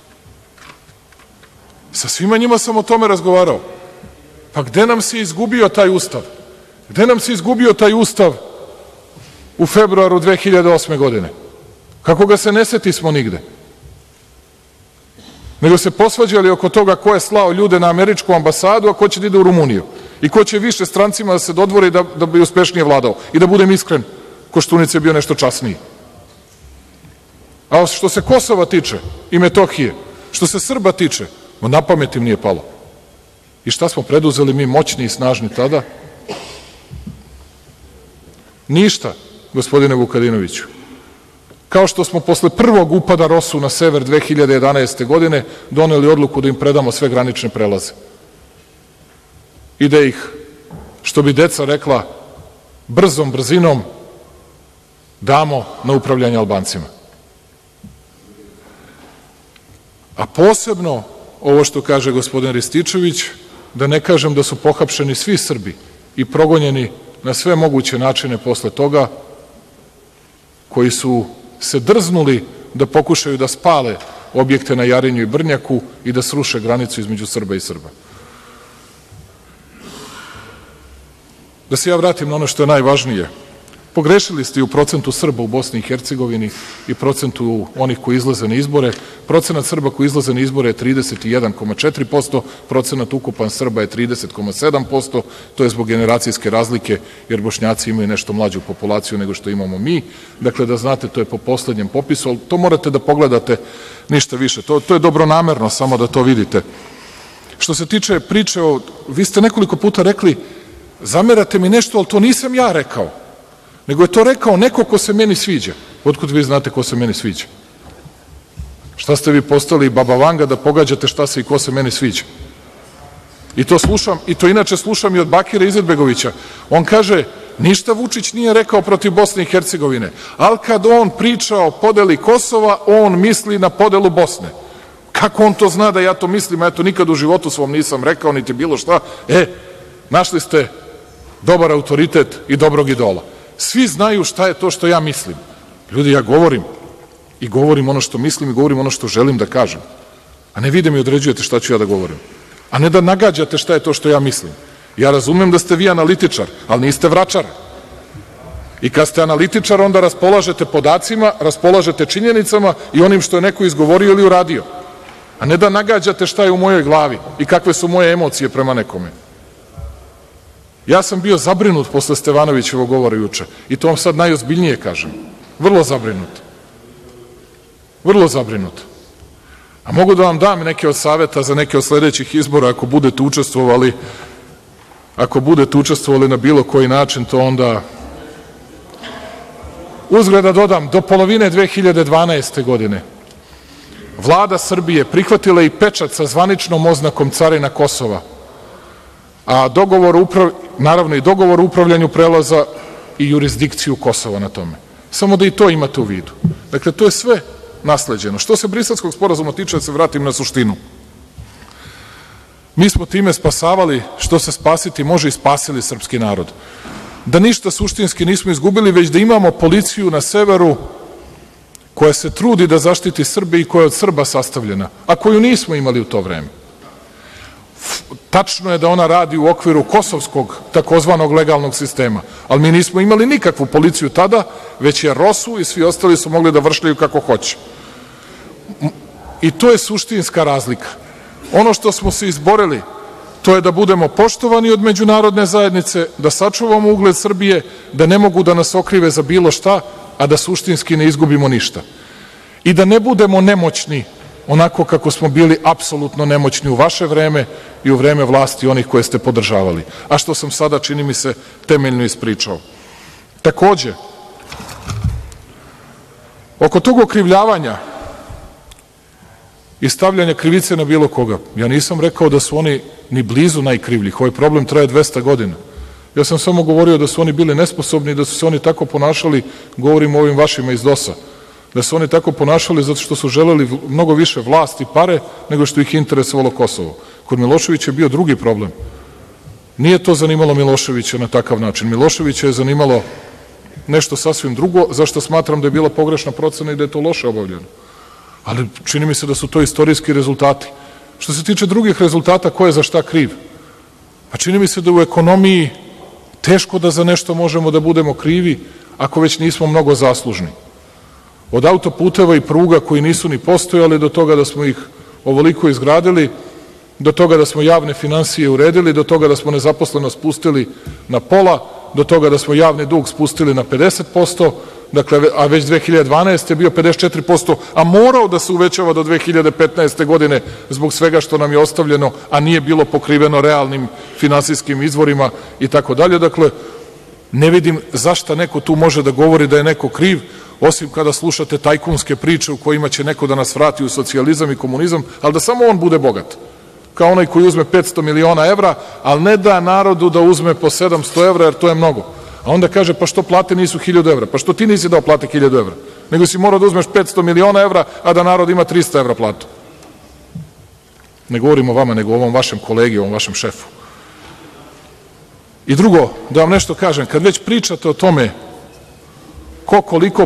Sa svima njima sam o tome razgovarao. Pa gde nam se izgubio taj Ustav? Gde nam se izgubio taj Ustav u februaru 2008. godine? Kako ga se ne setismo nigde? Nego se posvađali oko toga ko je slao ljude na američku ambasadu, a ko će da ide u Rumuniju. I ko će više strancima da se dodvori da bi uspešnije vladao. I da budem iskren, Koštunica je bio nešto časniji. A što se Kosova tiče i Metohije, što se Srba tiče, na pamet im nije palo. I šta smo preduzeli mi moćni i snažni tada? Ništa, gospodine Vukadinoviću. Kao što smo posle prvog upada ROSU na sever 2011. godine doneli odluku da im predamo sve granične prelaze. I da ih, što bi deca rekla, brzom brzinom damo na upravljanje Albancima. A posebno, ovo što kaže gospodin Rističević, da ne kažem da su pohapšeni svi Srbi i progonjeni na sve moguće načine posle toga, koji su se drznuli da pokušaju da spale objekte na Jarinju i Brnjaku i da sruše granicu između Srba i Srba. Da se ja vratim na ono što je najvažnije. Pogrešili ste i u procentu Srba u Bosni i Hercegovini i procentu onih koji izlaze na izbore. Procenat Srba koji izlaze na izbore je 31,4%, procenat ukupan Srba je 30,7%, to je zbog generacijske razlike, jer Bošnjaci imaju nešto mlađu populaciju nego što imamo mi. Dakle, da znate, to je po poslednjem popisu, ali to morate da pogledate, ništa više. To je dobronamerno, samo da to vidite. Što se tiče priče, vi ste nekoliko puta rekli, zamerate mi nešto, ali to nisam ja rekao. Nego je to rekao neko ko se meni sviđa. Otkud vi znate ko se meni sviđa? Šta ste vi postali Baba Vanga da pogađate šta se i ko se meni sviđa? I to slušam, i to inače slušam i od Bakira Izetbegovića. On kaže, ništa Vučić nije rekao protiv Bosne i Hercegovine, ali kad on priča o podeli Kosova, on misli na podelu Bosne. Kako on to zna da ja to mislim, a ja to nikad u životu svom nisam rekao, niti bilo šta. Našli ste dobar autoritet i dobrog idola. Svi znaju šta je to što ja mislim. Ljudi, ja govorim. I govorim ono što mislim i govorim ono što želim da kažem. A ne vi da mi određujete šta ću ja da govorim. A ne da nagađate šta je to što ja mislim. Ja razumem da ste vi analitičar, ali niste vračar. I kad ste analitičar, onda raspolažete podacima, raspolažete činjenicama i onim što je neko izgovorio ili uradio. A ne da nagađate šta je u mojoj glavi i kakve su moje emocije prema nekome. Ja sam bio zabrinut posle Stevanovićevog govora juče i to vam sad najozbiljnije kažem. Vrlo zabrinut. Vrlo zabrinut. A mogu da vam dam neke od saveta za neke od sledećih izbora ako budete učestvovali na bilo koji način, to onda uzgled da dodam, do polovine 2012. godine Vlada Srbije prihvatila i pečat sa zvaničnom oznakom carina Kosova, a naravno i dogovor o upravljanju prelaza i jurisdikciju Kosova na tome. Samo da i to imate u vidu. Dakle, to je sve nasleđeno. Što se Briselskog sporazuma tiče, da se vratim na suštinu. Mi smo time spasavali, što se spasiti može, i spasili srpski narod. Da ništa suštinski nismo izgubili, već da imamo policiju na severu koja se trudi da zaštiti Srbe i koja je od Srba sastavljena, a koju nismo imali u to vreme. Tačno je da ona radi u okviru kosovskog takozvanog legalnog sistema, ali mi nismo imali nikakvu policiju tada, već je ROSU i svi ostali su mogli da vršljaju kako hoće. I to je suštinska razlika. Ono što smo se izborili, to je da budemo poštovani od međunarodne zajednice, da sačuvamo ugled Srbije, da ne mogu da nas okrive za bilo šta, a da suštinski ne izgubimo ništa. I da ne budemo nemoćni onako kako smo bili apsolutno nemoćni u vaše vreme i u vreme vlasti onih koje ste podržavali, a što sam sada, čini mi se, temeljno ispričao. Takođe, oko tog okrivljavanja i stavljanja krivice na bilo koga, ja nisam rekao da su oni ni blizu najkrivljih, ovaj problem traje 200 godina. Ja sam samo govorio da su oni bili nesposobni i da su se oni tako ponašali, govorim o ovim vašima iz DOS-a, da su oni tako ponašali zato što su želeli mnogo više vlasti, pare, nego što ih interesovalo Kosovo. Kod Miloševića je bio drugi problem. Nije to zanimalo Miloševića na takav način. Miloševića je zanimalo nešto sasvim drugo, zašto smatram da je bila pogrešna procena i da je to loše obavljeno. Ali čini mi se da su to istorijski rezultati. Što se tiče drugih rezultata, ko je za šta kriv? A čini mi se da u ekonomiji teško da za nešto možemo da budemo krivi, ako već nismo mnogo zaslužni. Od autoputeva i pruga koji nisu ni postojali, do toga da smo ih ovoliko izgradili, do toga da smo javne finansije uredili, do toga da smo nezaposlenost spustili na pola, do toga da smo javni dug spustili na 50%, dakle, a već 2012. je bio 54%, a morao da se uvećava do 2015. godine zbog svega što nam je ostavljeno, a nije bilo pokriveno realnim finansijskim izvorima i tako dalje. Dakle, ne vidim zašta neko tu može da govori da je neko kriv, osim kada slušate tajkunske priče u kojima će neko da nas vrati u socijalizam i komunizam, ali da samo on bude bogat. Kao onaj koji uzme 500 miliona evra, ali ne da narodu da uzme po 700 evra, jer to je mnogo. A onda kaže, pa što plate nisu 1000 evra? Pa što ti nisi dao plate 1000 evra? Nego si morao da uzmeš 500 miliona evra, a da narod ima 300 evra platu. Ne govorim o vama, nego o ovom vašem kolegi, o ovom vašem šefu. I drugo, da vam nešto kažem, kad već pričate o tome ko koliko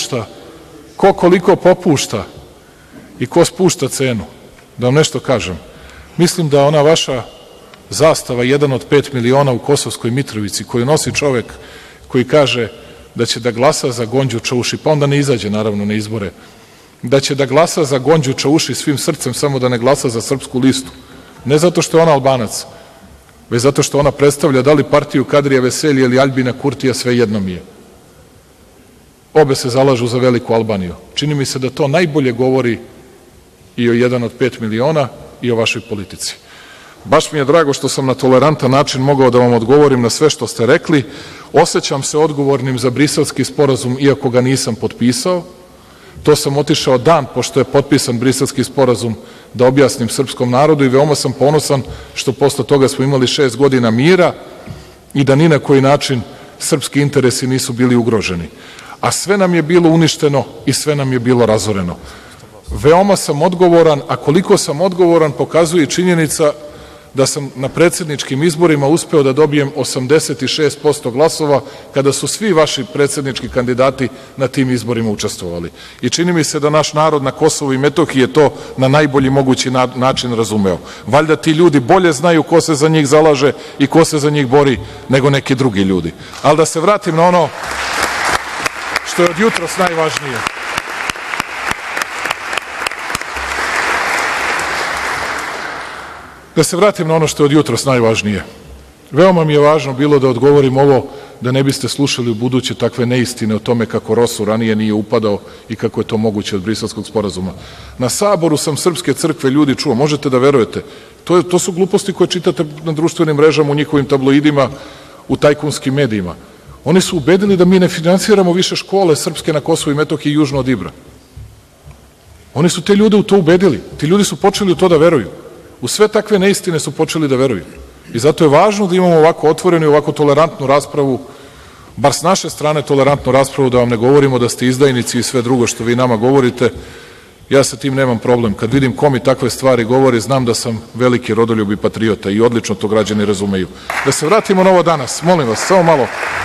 popušta i ko spušta cenu, da vam nešto kažem. Mislim da ona vaša zastava, 1 od 5 miliona u Kosovskoj Mitrovici, koju nosi čovek koji kaže da će da glasa za Gondžu Čauši, pa onda ne izađe naravno na izbore, da će da glasa za Gondžu Čauši svim srcem, samo da ne glasa za Srpsku listu. Ne zato što je ona Albanac, već zato što ona predstavlja da li partiju Kadrija Veselija ili Aljbina Kurtija, sve jedno mi je. Obe se zalažu za veliku Albaniju. Čini mi se da to najbolje govori i o 1 od 5 miliona i o vašoj politici. Baš mi je drago što sam na tolerantan način mogao da vam odgovorim na sve što ste rekli. Osećam se odgovornim za Briselski sporazum, iako ga nisam potpisao. To sam otišao dan pošto je potpisan Briselski sporazum da objasnim srpskom narodu i veoma sam ponosan što posle toga smo imali 6 godina mira i da ni na koji način srpski interesi nisu bili ugroženi. A sve nam je bilo uništeno i sve nam je bilo razoreno. Veoma sam odgovoran, a koliko sam odgovoran pokazuje činjenica da sam na predsedničkim izborima uspeo da dobijem 86% glasova kada su svi vaši predsednički kandidati na tim izborima učestvovali. I čini mi se da naš narod na Kosovu i Metohiji je to na najbolji mogući način razumeo. Valjda ti ljudi bolje znaju ko se za njih zalaže i ko se za njih bori nego neki drugi ljudi. Ali da se vratim na ono što je od jutros najvažnije. Da se vratim na ono što je od jutros najvažnije. Veoma mi je važno bilo da odgovorim ovo, da ne biste slušali u buduće takve neistine o tome kako Rosu ranije nije upadao i kako je to moguće od Briselskog sporazuma. Na saboru sam Srpske crkve ljudi čuo, možete da verujete, to su gluposti koje čitate na društvenim mrežama, u njihovim tabloidima, u tajkunskim medijima. Oni su ubedili da mi ne finansiramo više škole srpske na Kosovu i Metohiji južno od Ibra. Oni su te ljude u to ubedili. Ti ljudi su počeli u to da veruju. U sve takve neistine su počeli da veruju. I zato je važno da imamo ovako otvorenu i ovako tolerantnu raspravu, bar s naše strane tolerantnu raspravu, da vam ne govorimo da ste izdajnici i sve drugo što vi nama govorite. Ja sa tim nemam problem. Kad vidim ko mi takve stvari govori, znam da sam veliki rodoljub i patriota i odlično to građani razumeju. Da se vratimo na ovo danas. Molim vas, samo malo.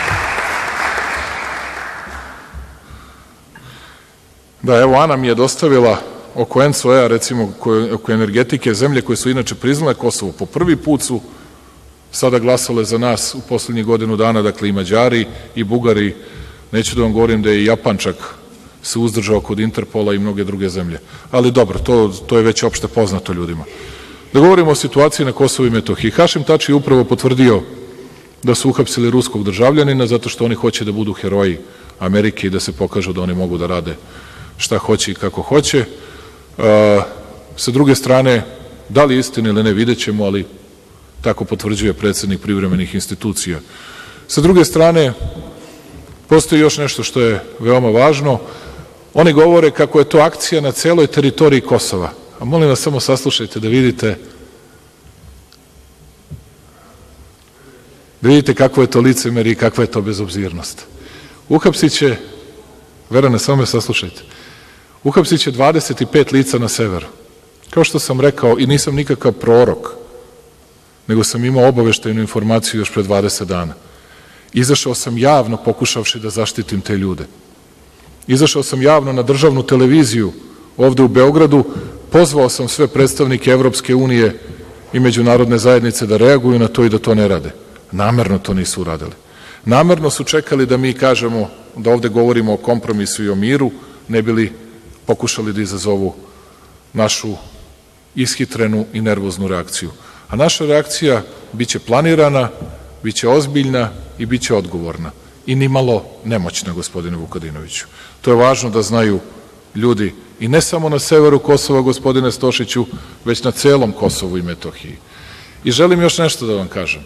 Da, evo, Ana mi je dostavila oko ENCO-a, recimo, oko energetike, zemlje koje su inače priznale Kosovo. Po prvi put su sada glasale za nas u poslednjih godinu dana, dakle i Mađari i Bugari. Neću da vam govorim da je i Japan čak se uzdržao kod Interpola i mnoge druge zemlje. Ali dobro, to je već opšte poznato ljudima. Da govorimo o situaciji na Kosovu i Metohiji. Hašim Tači je upravo potvrdio da su uhapsili ruskog državljanina zato što oni hoće da budu heroji Amerike i da se pokažu da oni mogu da rade šta hoće i kako hoće. Sa druge strane, da li istina ili ne, vidjet ćemo, ali tako potvrđuje predsednik privremenih institucija. Sa druge strane, postoji još nešto što je veoma važno. Oni govore kako je to akcija na celoj teritoriji Kosova. A molim vas, samo saslušajte da vidite kako je to licemerje i kakva je to bezobzirnost. Uhapsit će, Verane, samo me saslušajte, Uhapsit će 25 lica na severu. Kao što sam rekao, i nisam nikakav prorok, nego sam imao obaveštajnu informaciju još pre 20 dana. Izašao sam javno pokušavši da zaštitim te ljude. Izašao sam javno na državnu televiziju ovde u Beogradu, pozvao sam sve predstavnike Evropske unije i međunarodne zajednice da reaguju na to i da to ne rade. Namerno to nisu uradili. Namerno su čekali da mi kažemo, da ovde govorimo o kompromisu i o miru, ne bili pokušali da izazovu našu ishitrenu i nervoznu reakciju. A naša reakcija biće planirana, biće ozbiljna i biće odgovorna. I nimalo nemoćna, gospodine Vukadinoviću. To je važno da znaju ljudi i ne samo na severu Kosova, gospodine Stošiću, već na celom Kosovu i Metohiji. I želim još nešto da vam kažem.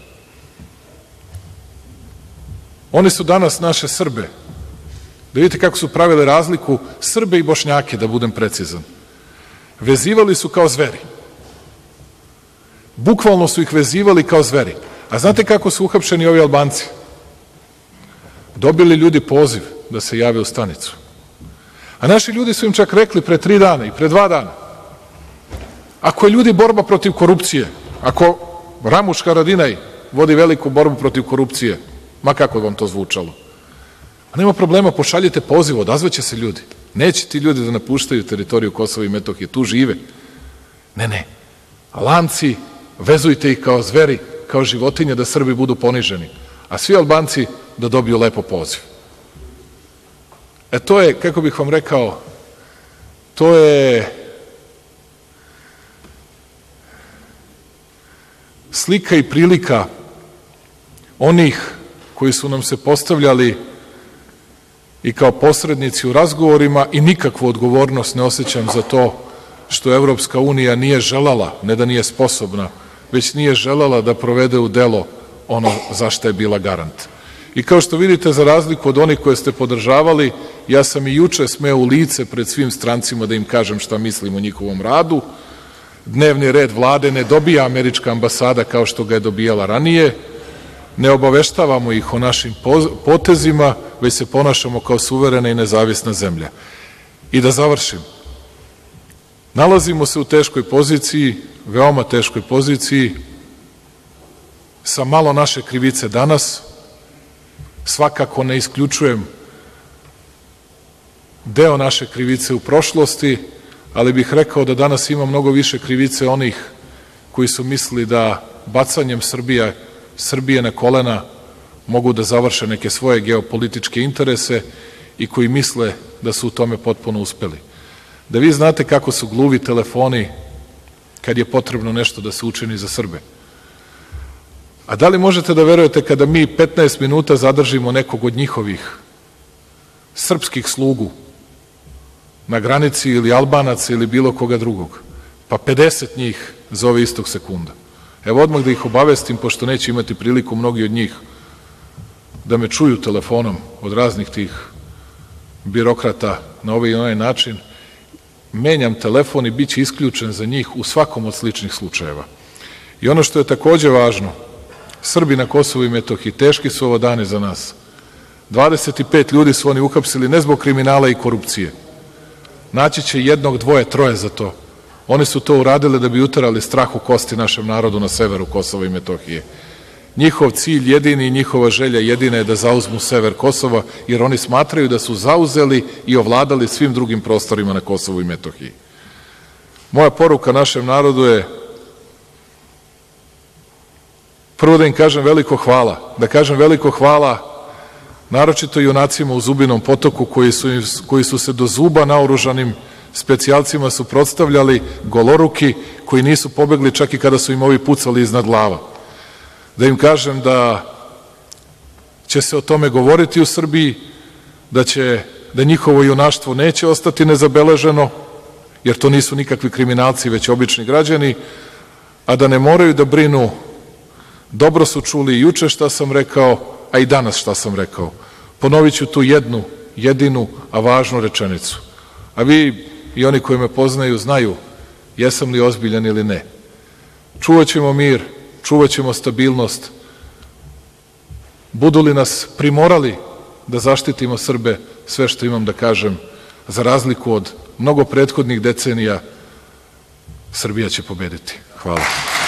Oni su danas naše Srbe, da vidite kako su pravili razliku, Srbe i Bošnjake, da budem precizan. Vezivali su kao zveri. Bukvalno su ih vezivali kao zveri. A znate kako su uhapšeni ovi Albanci? Dobili ljudi poziv da se jave u stanicu. A naši ljudi su im čak rekli pre 3 dana i pre 2 dana, ako je ljudi borba protiv korupcije, ako Ramuš Haradinaj vodi veliku borbu protiv korupcije, ma kako vam to zvučalo, a nema problema, pošaljite poziv, odazvaće se ljudi. Neće ti ljudi da napuštaju teritoriju Kosova i Metohije, tu žive. Ne. Albanci, vezujte ih kao zveri, kao životinje, da Srbi budu poniženi, a svi Albanci da dobiju lepo poziv. To je, kako bih vam rekao, to je slika i prilika onih koji su nam se postavljali i kao posrednici u razgovorima i nikakvu odgovornost ne osjećam za to što Evropska unija nije želala, ne da nije sposobna, već nije želala da provede u delo ono za šta je bila garant. I kao što vidite, za razliku od onih koje ste podržavali, ja sam i juče smeo u lice pred svim strancima da im kažem šta mislim o njihovom radu. Dnevni red vlade ne dobija američka ambasada kao što ga je dobijala ranije, ne obaveštavamo ih o našim potezima, već se ponašamo kao suverena i nezavisna zemlja. I da završim. Nalazimo se u teškoj poziciji, veoma teškoj poziciji, sa malo naše krivice danas. Svakako ne isključujem deo naše krivice u prošlosti, ali bih rekao da danas ima mnogo više krivice onih koji su mislili da bacanjem Srbije na kolena mogu da završe neke svoje geopolitičke interese i koji misle da su u tome potpuno uspeli. Da vi znate kako su gluvi telefoni kad je potrebno nešto da se učini za Srbe. A da li možete da verujete kada mi 15 minuta zadržimo nekog od njihovih srpskih slugu na granici ili Albanaca ili bilo koga drugog, pa 50 njih zove istog sekunda. Evo odmah da ih obavestim, pošto neće imati priliku mnogi od njih da me čuju telefonom od raznih tih birokrata na ovaj i onaj način, menjam telefon i bit će isključen za njih u svakom od sličnih slučajeva. I ono što je takođe važno, Srbi na Kosovu i Metohiji, teški su ovo dani za nas. 25 ljudi su oni uhapsili ne zbog kriminala i korupcije. Naći će 1, 2, 3 za to. Oni su to uradili da bi uterali strah u kosti našem narodu na severu Kosova i Metohije. Njihov cilj jedini i njihova želja jedina je da zauzmu sever Kosova, jer oni smatraju da su zauzeli i ovladali svim drugim prostorima na Kosovu i Metohiji. Moja poruka našem narodu je prvo da im kažem veliko hvala, da kažem veliko hvala naročito junacima u Zubinom Potoku koji su se do zuba naoružanim specijalcima suprotstavljali, goloruki, koji nisu pobegli čak i kada su im ovi pucali iznad glava. Da im kažem da će se o tome govoriti u Srbiji, da njihovo junaštvo neće ostati nezabeleženo, jer to nisu nikakvi kriminalci, već obični građani, a da ne moraju da brinu. Dobro su čuli i juče šta sam rekao, a i danas šta sam rekao. Ponovit ću tu jednu, jedinu, a važnu rečenicu. A vi i oni koji me poznaju znaju jesam li ozbiljan ili ne. Čuvaćemo mir, čuvaćemo stabilnost. Budu li nas primorali da zaštitimo Srbe, sve što imam da kažem, za razliku od mnogo prethodnih decenija, Srbija će pobediti. Hvala.